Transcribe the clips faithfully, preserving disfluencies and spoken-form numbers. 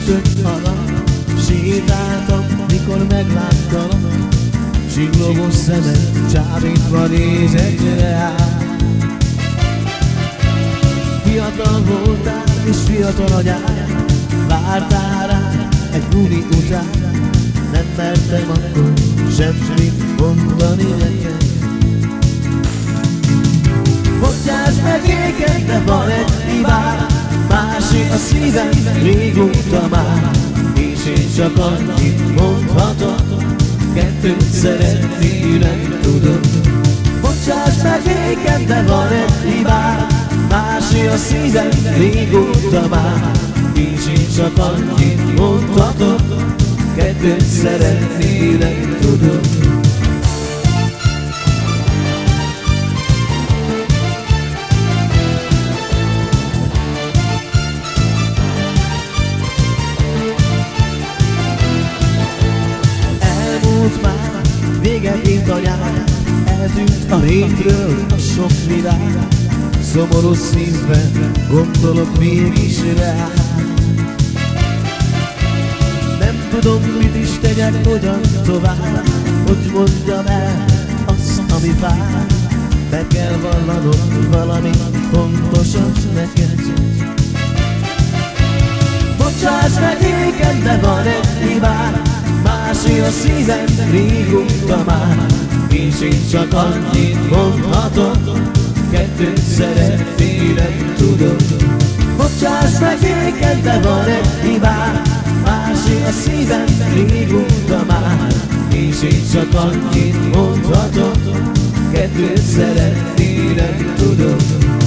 sütött a nap, sétáltam, mikor megláttalak. Csillogó szemed csábítva nézett rá. Fiatal voltál és fiatal anyád, vártál rá egy buli után. Nem mertem akkor semmit mondani neked. Bocsáss meg éken, de van egy hibád, másé a szívem régóta már. És én csak annyit mondhatok, kettőt szeretni nem tudom. Bocsáss meg éken, de van egy hibád, másé a szívem régóta már. És én csak annyit mondhatok, kettőt szeretni nem tudom. Elmúlt már végeként a nyár, eltűnt a rétről a sok világ. Szomorú szívben gondolok mégis rá. Nem tudom, mit is tegyek, hogyan tovább, hogy mondjam el azt, ami fáj. Be kell vallanom valami fontosabb neked. Bocsáss meg éken, de van egy hibád, másé a szívem régóta már. És én csak annyit mondhatok, kettőt szeretni nem tudom. Bocsáss meg éken, de van egy hibád, másé a szívem régóta már. És én csak annyit mondhatok, kettőt szeretni nem tudom.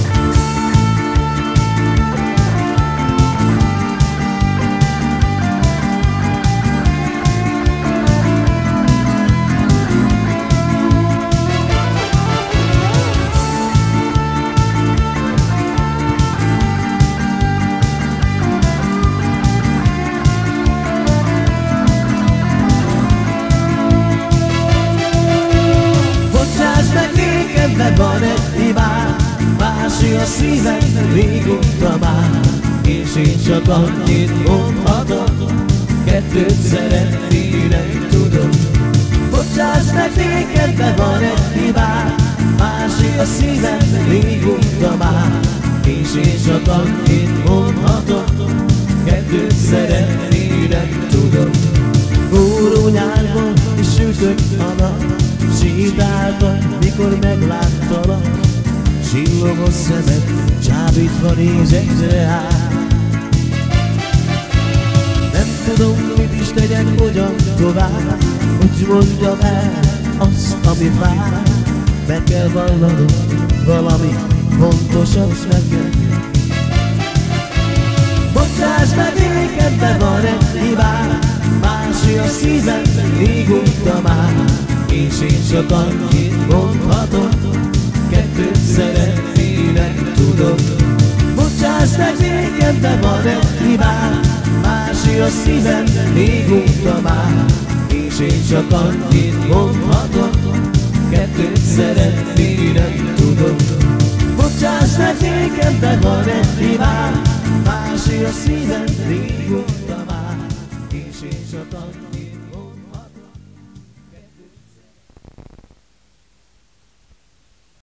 De van egy hibád, másé a szívem régóta már. És én csak annyit mondhatok, kettőt szeretni nem tudom. Bocsáss meg néked, de van egy hibád, másé a szívem régóta már. És én csak annyit mondhatok, kettőt szeretni nem tudom. Forró nyárban és sütött a nap, sétáltam, mikor megláttalak. Csillogó szemed csábítva nézett rá. Nem tudom, mit is tegyek, hogyan tovább, hogy mondjam el azt, ami fáj. Be kell vallanom valami fontosabb neked. Bocsáss meg éken, de van egy hibád, másé a szívem régóta már. És én csak annyit mondhatok, kettőt szeretni nem tudom. Bocsáss meg nékem, de van egy hibád, másé a szívem régóta már. És én csak annyit mondhatok, kettőt szeretni nem tudom. Bocsáss meg nékem, de van egy hibád, másé a szívem régóta már. És én csak annyit